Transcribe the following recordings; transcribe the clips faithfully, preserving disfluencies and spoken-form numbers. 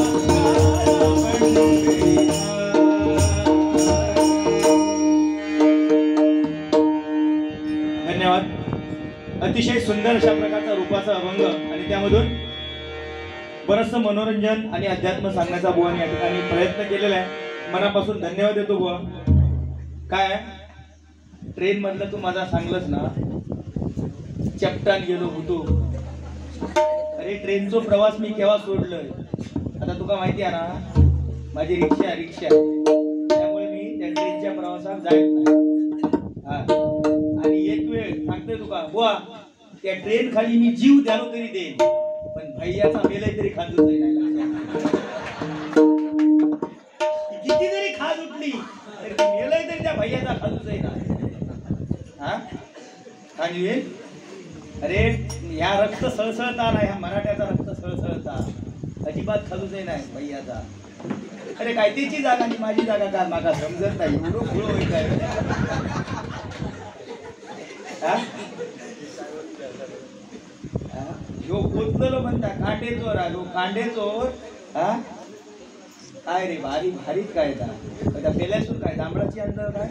अतिशय सुंदर अशा प्रकारचा रूपाचा अभंग आणि त्यामधून बरंचसं मनोरंजन आणि अध्यात्म सांगण्याचा बुवाने या ठिकाणी प्रयत्न केलेला आहे. मनापासून धन्यवाद देतो बुवा. काय ट्रेन मधलं तू माझा सांगलंस ना, चपटान गेलो होतो. अरे ट्रेनचा प्रवास मी केव्हा सोडलोय. आता तुका माहिती आहे ना, माझी रिक्षा रिक्षा त्यामुळे मी त्या ट्रेनच्या प्रवासात जायत नाही. हा आणि एक वेळ सांगतोय तुका बुवा, त्या ट्रेन खाली मी जीव द्यालो तरी देईन, पण भैयाचा मेलय तरी खांदूच नाही. किती जरी खाज उठली तरी मेलय तरी त्या भैयाचा खांदूच नाही. हा खांदवेल. अरे या रक्त सळसळता नाही, ह्या मराठ्याचा रक्त सळसळता अजिबात खांदूच नाही भैयाचा. अरे काय त्याची जागा आणि माझी जागा काय मागा समजत नाही. एवढं खुळ होईल काय. जो पोचलो म्हणता कांडे चोर आलो कांडे चोर. हा काय रे भारी भारीच काय त्या पेल्यासून काय जांभळाची अंड काय.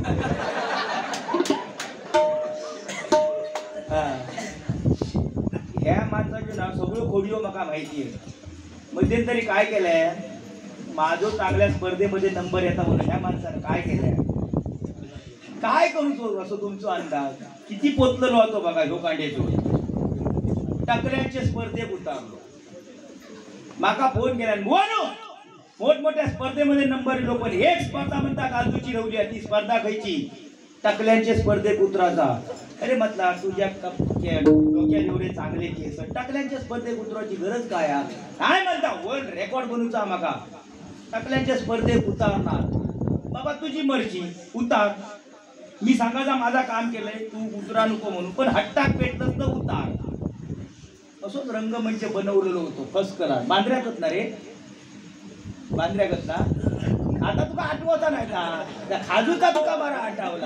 हा ह्या माणसाचे नाव सगळं खोडिओ माका माहिती आहे. मध्यंतरी काय केलंय, माझो चांगल्या स्पर्धेमध्ये नंबर येता म्हणून ह्या माणसानं काय केलंय, काय करू चोर असं तुमचा अंदाज. किती पोचलेलो होतो बघा ह्यो कांडे चोर. टकऱ्यांच्या स्पर्धेत उतारलो. माका फोन केला, बोनो मोठमोठ्या स्पर्धेमध्ये नंबर येलो, पण एक स्पर्धा म्हणता काजूची रवली. ती स्पर्धा खायची टकल्यांच्या स्पर्धेत उतरायचा. अरे म्हटला तुझ्या डोक्यात एवढे चांगले केस, टकल्यांच्या स्पर्धेत उतरायची गरज काय. काय म्हणता वर्ल्ड रेकॉर्ड बनवचा माका. टकल्यांच्या स्पर्धेत उतारणार बाबा, तुझी मर्जी उतार. मी सांगायचा माझा काम केलंय, तू उतरा नको म्हणून, पण हट्टाक पेटत न उतार. असोच रंगमंच बनवलेलो होतो फर्स्ट क्लास. बांद्र्यातच ना रे, बांद्र्यागत ना. आता तुका आठवता नाही का, खाजूचा तुका बरा आठवला.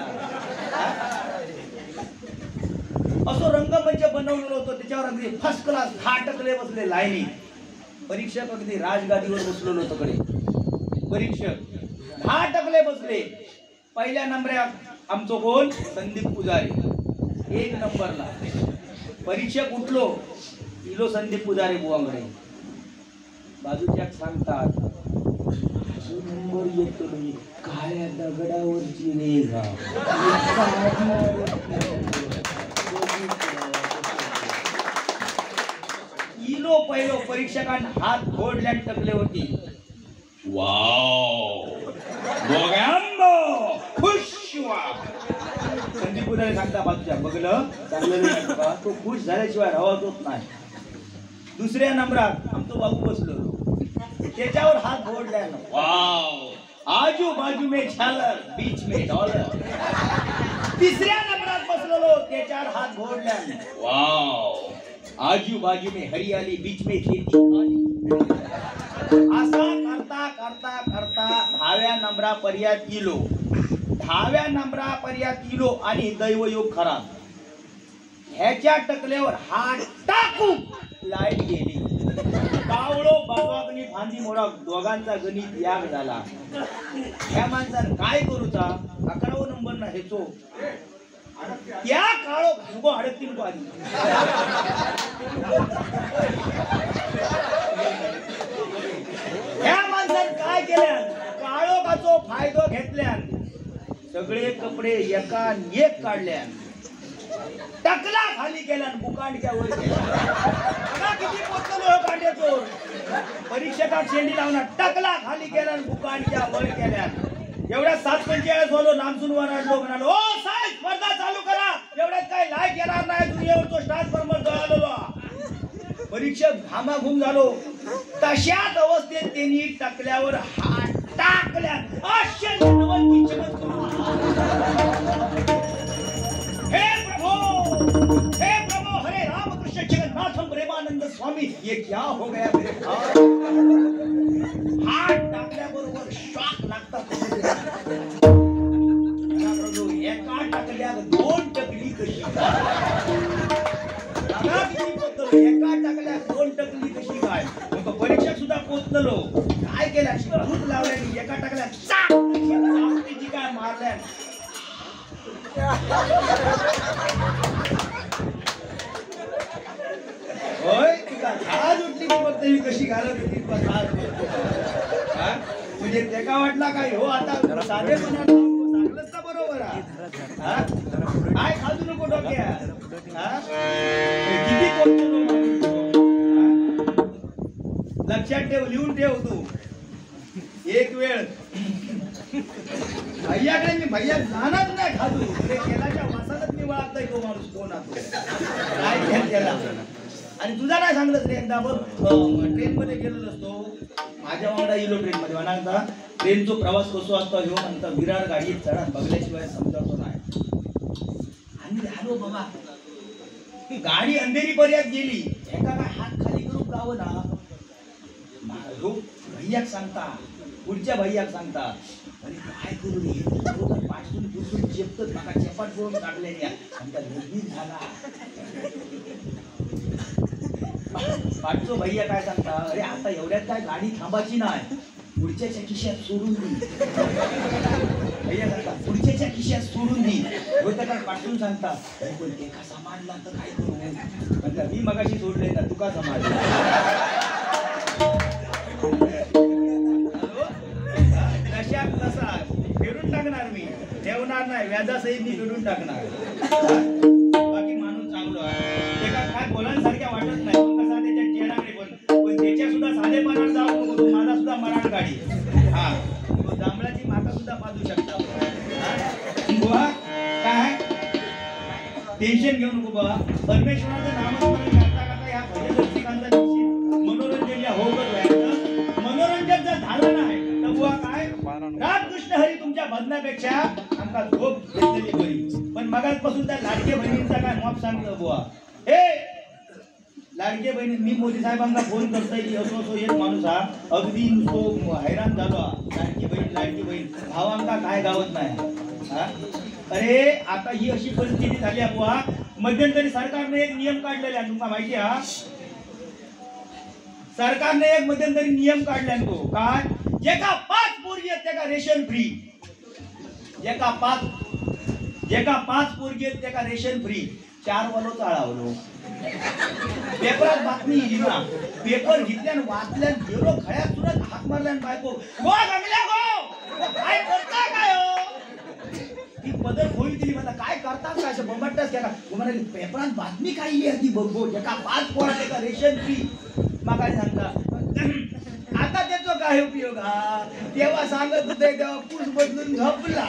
असो रंगमंच बनवलेलो होतो, त्याच्यावर अगदी फर्स्ट क्लास दहा टकले बसले लाईनी. परीक्षक अगदी राजगादीवर बसलेलो होतो कडे. परीक्षक दहा टकले बसले. पहिल्या नंबरात आमचो कोण, संदीप पुजारी एक नंबरला. परीक्षक उठलो, इलो संदीप पुजारी बुवांकडे. बाजूच्या सांगतात नंबर येतो काळ्या दगडावरची रेघा. इलो पहिलो परीक्षकांना हात फोडल्या टकले होती. वाव दोघांनो खुश व्हा. संदीप पुजारी सांगता बाजूच्या बघलं चांगलं तो खुश झाल्याशिवाय राहतच नाही. दुसऱ्या नंबरात आमचं बाबू बसलो, त्याच्यावर हात फोडल्या. वाव आजू बाजू में झालर बीच में डॉलर. तिसऱ्या नंबरात बसलो, त्याच्यावर हात फोडल्या. वाव आजू बाजू में हरियाली बीच में खेती. असा करता करता करता दहाव्या नंबरापर्यंत गेलो. दहाव्या नंबरापर्यंत गेलो आणि दैवयोग खरा. ह्याच्या टकल्यावर हात टाकू लाईट गेली. कावळो बाबाकनी फांदी मोडा, दोघांचा गणित याग झाला. ह्या माणसानं काय करूचा, अकरावा नंबर ना हेचो त्या काळो घुगो हडकतील को आधी. ह्या माणसानं काय केल्या, काळो काचो फायदो घेतल्या. सगळे कपडे एका एक काढल्या, टकला खाली केला, बुकांडच्या वर केला. किती पोचलो कांडे चोर. परीक्षकात शेंडी लावणार, टकला खाली केला, बुकांडच्या वर केल्या. एवढ्या सात पंचेचाळीस बोलो नामसून वराडलो. म्हणालो ओ साहेब स्पर्धा चालू करा. एवढ्यात काय लायक येणार नाही, दुनियेवरचो ट्रान्सफॉर्मर जळालेलो. परीक्षक घामाघूम झालो. तशाच अवस्थेत त्यांनी टकल्यावर हात टाकल्या. आश्चर्य नवल चमत्कार. हे प्रभु हे प्रभु हरे राम कृष्ण जगन्नाथम प्रेमानंद स्वामी, ये क्या हो गया मेरे भाई. हात टाकल्याबरोबर शॉक लागतात. एका टाकल्यात दोन टकली कशी. एका टाकल्यात दोन टकली कशी काय. परीक्षक सुद्धा पोचलो. काय केलं भूत लावल्याने एका टाकल्या तिची काय मारल्या होय तुका आज उठली की फक्त ही कशी घालत होती म्हणजे त्याका वाटला काय हो आता साधेपणा चांगलंच का बरोबर काय खाजू नको डोक्यात किती लक्षात ठेव लिहून ठेव तू एक वेळ भैयाकडे मी भैया जाणार नाही खाजू तेलाच्या वासातच मी वागताय तो माणूस कोण असतो काय केला आणि तुझा काय सांगलंच रे एकदा बघ ट्रेन मध्ये गेलो असतो माझ्या वांगडा गेलो ट्रेन मध्ये म्हणा ट्रेनचा प्रवास कसो असतो ह्यो म्हणता विरार गाडीत चढा बघल्याशिवाय समजावतो नाही आणि आलो बाबा गाडी अंधेरी पर्यंत गेली एका काय हात खाली करून जावं ना भैयाक सांगता पुढच्या भैयाक सांगता अरे काय करू रे पाठून पुसून चेपत माका चेपाट करून काढलेली आमचा लगीन झाला पाठचो भैया काय सांगता अरे आता एवढ्यात काय गाडी थांबायची नाही पुढच्याच्या खिशात सोडून दी भैया सांगता पुढच्याच्या खिशात सोडून दी होय तर पाठवून सांगता पण ते का सांभाळला तर काय करू म्हणता मी मगाशी सोडले ना तुका सांभाळला कशात कसा फेडून टाकणार मी ठेवणार नाही व्याजासहित मी फेडून टाकणार बाकी माणूस चांगलो आहे ते का काय बोलांसारख्या वाटत नाही पण कसा त्याच्या चेहऱ्याकडे पण पण त्याच्या सुद्धा साधेपणात जाऊ नको तो माझा सुद्धा मराठ गाडी हा तो जांभळाची माता सुद्धा पाजू शकता बुवा काय टेन्शन घेऊ नको बाबा परमेश्वराचं नामस्मरण करता करता या भजनरसिकांचा निश्चित मनोरंजन या होतच व्हायचं मनोरंजन जर झालं नाही तर बुवा काय रामकृष्ण हरी तुमच्या भजनापेक्षा आमका झोप घेतलेली बरी पण मगाचपासून त्या लाडके बहिणींचा काय मॉप सांगतो बुवा हे लाडके बहिणी मी मोदी साहेबांना फोन करतोय की असो असो एक माणूस हा अगदी नुसतो हैराण झालो लाडकी बहीण लाडकी बहीण भावांका काय गावत नाही हा अरे आता ही अशी परिस्थिती झाली आहे बुवा मध्यंतरी सरकारने एक नियम काढलेला आहे तुम्हाला माहिती आहे सरकारने एक मध्यंतरी नियम काढला तो काय जेका पाच पोरगी आहेत त्याका रेशन फ्री जेका पाच जेका पाच पोरगी आहेत त्याका रेशन फ्री चार वालो चाळावलो पेपरात बातमी येईल ना पेपर घेतल्यान वाचल्यान गेलो खळ्यात तुरंत हाक मारल्यान बायको गो गंगल्या गो काय करता काय ती बदल होईल दिली मला काय करतात काय बंबटच केला म्हणाली पेपरात बातमी काय आहे ती बघो जेका पाच पोरा त्याका रेशन फ्री मागा सांगता आता त्याचा काय उपयोग हा तेव्हा सांगत होते तेव्हा पूस बदलून झोपला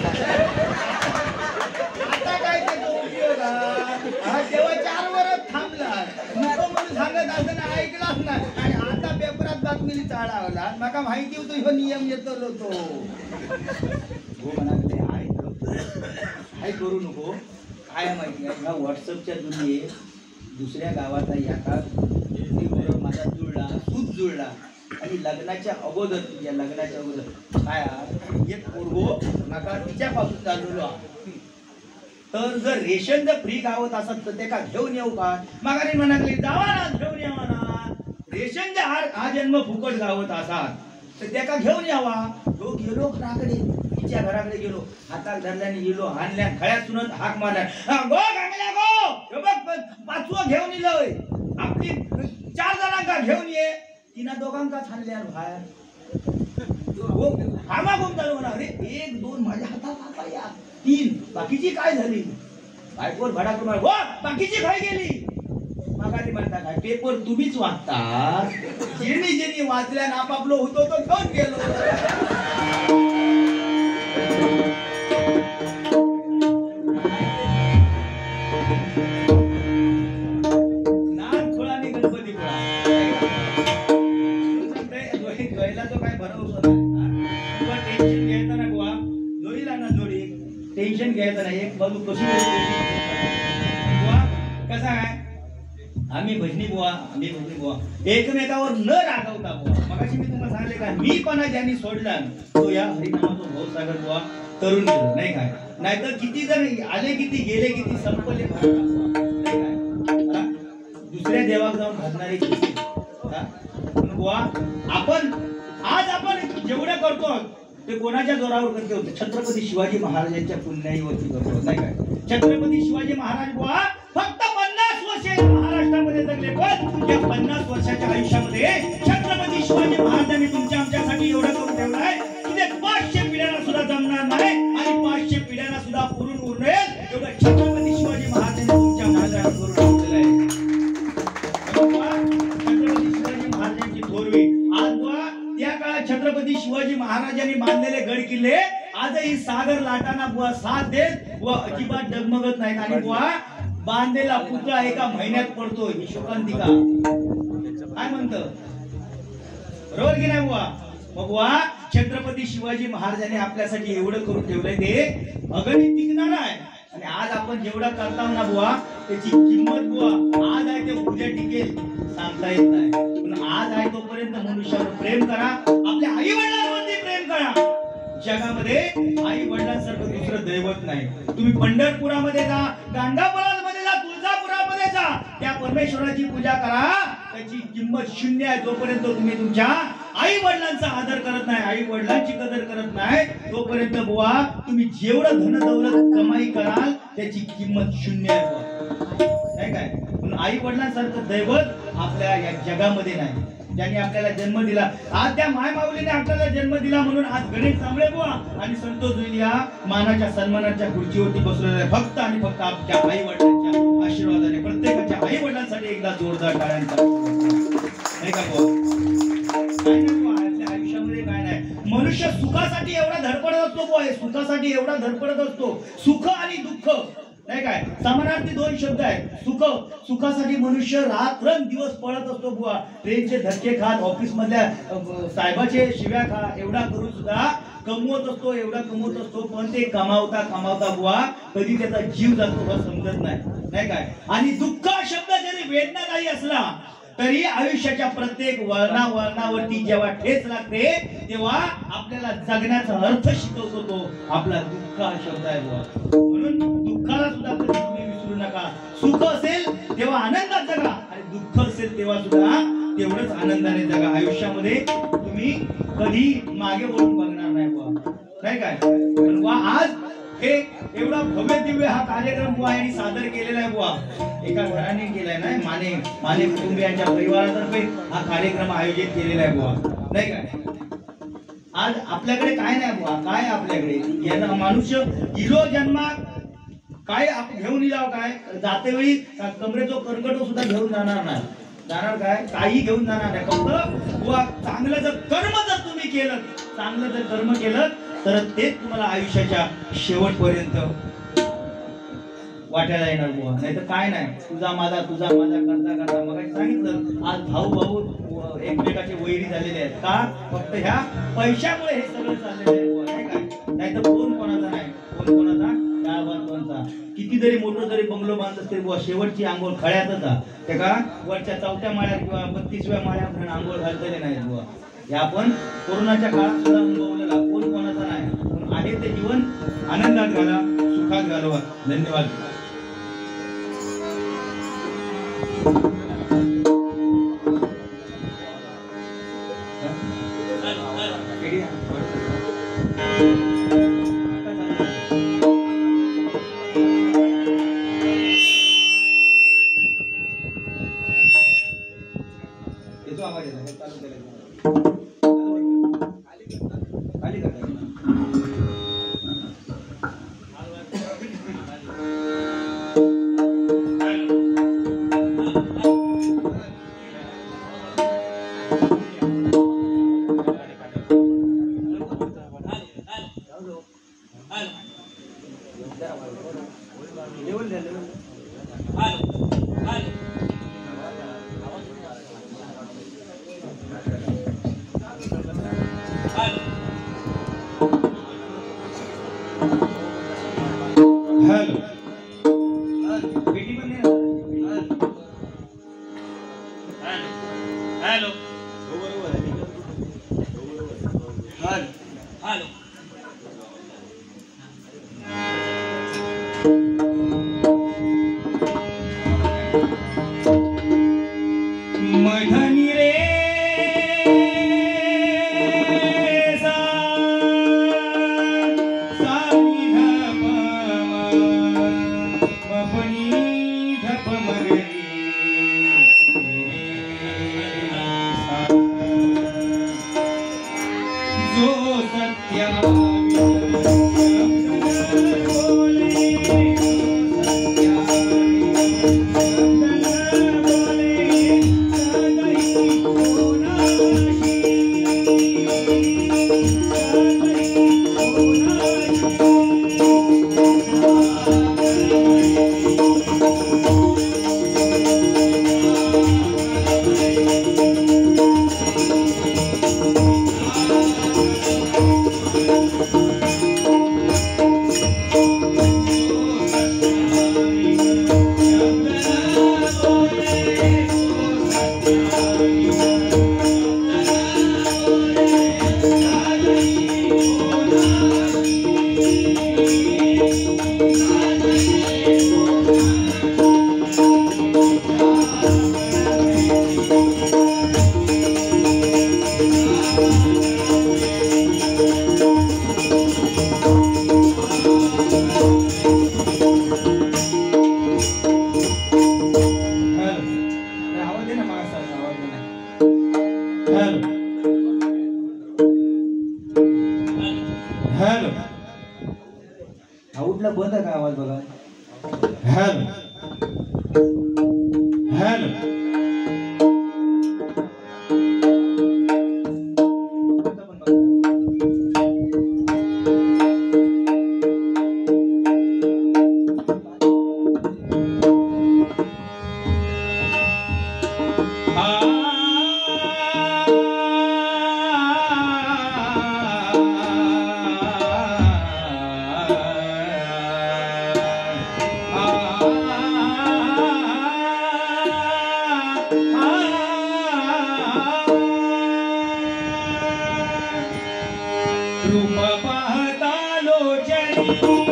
आता काय त्याचा उपयोग हा तेव्हा चार वर्ष थांबला नको म्हणून सांगत असताना ऐकलाच नाही आणि आता पेपरात बातमी चाळावला माका माहिती होतो ह्यो नियम येतो तो हो म्हणाले हाय हाय करू नको काय माहिती आहे ह्या व्हॉट्सअपच्या दुनियेत दुसऱ्या गावात याका माझा जुळला सूत जुळला आणि लग्नाच्या अगोदर तुझ्या लग्नाच्या अगोदर काय एक पोरगो नका तिच्यापासून चाललेलो तर जर रेशन जर फ्री गावत असत तर ते का घेऊन येऊ का माघारी म्हणाली जावा ना घेऊन यावा ना रेशन जर हा हा जन्म फुकट गावत असात तर त्या का घेऊन यावा तो गेलो घराकडे तिच्या घराकडे गेलो हातात धरल्याने गेलो हाणल्या खळ्यात सुनत हाक मारल्या गो गांगल्या गो बघ पाचवं घेऊन येलोय आपली चार जणांका घेऊन ये तिना दोघांका थांबल्या बाहेर हो हामा कोण चालू म्हणा अरे एक दोन माझ्या हातात आता या तीन बाकीची काय झाली बायकोर भडा करून हो बाकीची काय गेली मागारी म्हणता काय पेपर तुम्हीच वाचता जेणी जेणी वाचल्या आपापलो होतो तो घेऊन गेलो नान खोळाने गणपती खोळा जोईला तो काय भरवसा नाही टेन्शन घ्यायचा ना बुवा जोईला ना जोडी टेन्शन घ्यायचं नाही एक बाजू कशी बुवा कसा आहे आम्ही भजनी बुवा आम्ही भजनी बुवा एकमेकावर न रागवता बुवा मगाशी मी तुम्हाला सांगले का मी पण ज्यांनी सोडला तो या हरिनामाचा भाऊसागर बुवा तरुण गेलो नाही काय नाहीतर किती जण आले किती गेले किती संपले नाही काय दुसऱ्या देवाक जाऊन भजणारे बुवा आपण आज आपण जेवढं करतो ते कोणाच्या जोरावर करते होते? छत्रपती शिवाजी महाराजांच्या पुण्याईवरती करतो, नाही काय? छत्रपती शिवाजी महाराज बुवा फक्त पन्नास वर्षे महाराष्ट्रामध्ये जगले, पण या पन्नास वर्षाच्या आयुष्यामध्ये छत्रपती शिवाजी महाराजांनी तुमच्या आमच्यासाठी एवढं करून ठेवलंय की ते पाचशे पिढ्यांना सुद्धा जमणार नाही आणि पाचशे पिढ्यांना सुद्धा पुरून उरलेल एवढं छत्रपती शिवाजी महाराजांनी तुमच्या महाराजांना करून ठेवलेलं आहे. छत्रपती शिवाजी महाराजांची थोरवी आज बुवा त्या काळात छत्रपती शिवाजी महाराजांनी बांधलेले गड किल्ले आजही सागर लाटांना बुवा साथ देत व अजिबात डगमगत नाहीत आणि बुवा बांधलेला पुतळा एका महिन्यात पडतो. ही शोकांतिका काय म्हणतं, बरोबर की नाही बुवा? मग बुवा छत्रपती शिवाजी महाराजांनी आपल्यासाठी एवढं करून ठेवलंय ते अगणित टिकणार आहे. आणि आज आपण जेवढं करता ना बुवा त्याची किंमत बुवा आज आहे ते उद्या टिकेल सांगता येत नाही. पण आज आहे तोपर्यंत मनुष्यावर प्रेम करा, आपल्या आई वडिलांवरती प्रेम करा. जगामध्ये आई वडिलांसारखं दुसरं दैवत नाही. तुम्ही पंढरपुरामध्ये जा, गाणगापुरामध्ये जा, तुळजापुरामध्ये जा, त्या परमेश्वराची पूजा करा, त्याची किंमत शून्य आहे. जोपर्यंत तुम्ही तुमच्या आई वडिलांचा आदर करत नाही, आई वडिलांची कदर करत नाही, तोपर्यंत बुवा तुम्ही जेवढं धन दौलत कमाई कराल त्याची किंमत शून्य आहे, नाही काय? पण आई वडिलांसारखं दैवत आपल्या या जगामध्ये नाही. ज्यांनी आपल्याला जन्म दिला, आज त्या माय माऊलीने आपल्याला जन्म दिला म्हणून आज गणेश जांभळे बुवा आणि संतोष जोशी या मानाच्या सन्मानाच्या खुर्चीवरती बसलेले आहे फक्त आणि फक्त आपल्या आई वडिलांच्या आशीर्वादाने. प्रत्येकाच्या आई वडिलांसाठी एकदा जोरदार टाळ्यांचा, नाही का बुवा? काय नाही बुवा, आपल्या आयुष्यामध्ये काय नाही. मनुष्य सुखासाठी एवढा धडपडत असतो बुवा, सुखासाठी एवढा धडपडत असतो. सुख आणि दुःख नाही काय समानार्थी दोन शब्द आहेत. सुख सुखासाठी मनुष्य रात्रंदिवस पळत असतो बुवा. ट्रेनचे धक्के खात, ऑफिस मधल्या साहेबाचे शिव्या खा, एवढा करून सुद्धा कमवत असतो, एवढा कमवत असतो. पण ते कमावता कमावता बुवा कधी त्याचा जीव जातो बुवा समजत नाही, नाही काय? आणि दुःख शब्द जरी वेदनादायी असला तरी आयुष्याच्या प्रत्येक वळणा वळणावरती जेव्हा ठेच लागते तेव्हा आपल्याला जगण्याचा अर्थ शिकवतो तो आपला दुःख हा शब्द आहे बुवा. म्हणून दुःखाला सुद्धा कधी तुम्ही विसरू नका. सुख असेल तेव्हा आनंदात जगा आणि दुःख असेल तेव्हा सुद्धा तेवढंच आनंदाने जगा. आयुष्यामध्ये तुम्ही कधी मागे वळून बघणार नाही बुवा, नाही काय? पण बुवा आज हे एवढा भव्य दिव्य हा कार्यक्रम बुवा यांनी सादर केलेला आहे बुवा. एका घराने केलाय ना, माने माने कुटुंबियांच्या परिवारातर्फे हा कार्यक्रम आयोजित केलेला आहे बुवा, नाही काय? आज आपल्याकडे काय नाही बुवा, काय आपल्याकडे याचा मनुष्य हिरो जन्मा काय घेऊन इलाव काय जाते वेळी कमरेचो कर्कट सुद्धा घेऊन जाणार नाही. जाणार काय? काही घेऊन जाणार नाही. फक्त बुवा चांगलं जर कर्म जर तुम्ही केलं, चांगलं जर कर्म केलं तर तेच तुम्हाला आयुष्याच्या शेवटपर्यंत वाटायला येणार बुवा. नाही तर काय नाही, तुझा माझा तुझा माझा करता करता मग सांगितलं आज भाऊ भाऊ एकमेकाचे वैरी झालेले आहेत. का? फक्त ह्या पैशामुळे हे सगळं चाललेलं आहे बुवा, नाही काय? नाही तर कोण कोणाचा नाही, कोण कोणाचा डाळ बांधवांचा. किती जरी मोठं जरी बंगलो बांधत असते बुवा, शेवटची आंघोळ खळ्यातच ते का वरच्या चौथ्या माळ्यात किंवा बत्तीसव्या माळ्यापर्यंत आंघोळ घालतले नाही बुवा. हे आपण कोरोनाच्या काळात सुद्धा अनुभवलेला. कोण कोणाचा नाही, पण आहे ते जीवन आनंदात घाला, सुखात घालवा. धन्यवाद. मधनी रे हॅलो आउटला बंद आहे का आवाज बघा. हॅलो हॅलो रूप पाहता लोचनी